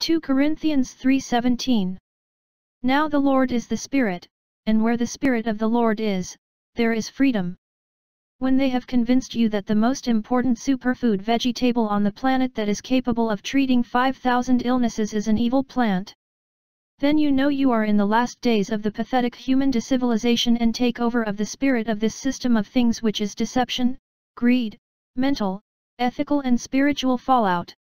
2 Corinthians 3:17. Now the Lord is the Spirit, and where the Spirit of the Lord is, there is freedom. When they have convinced you that the most important superfood vegetable on the planet that is capable of treating 5,000 illnesses is an evil plant, then you know you are in the last days of the pathetic human decivilization and takeover of the spirit of this system of things, which is deception, greed, mental, ethical and spiritual fallout.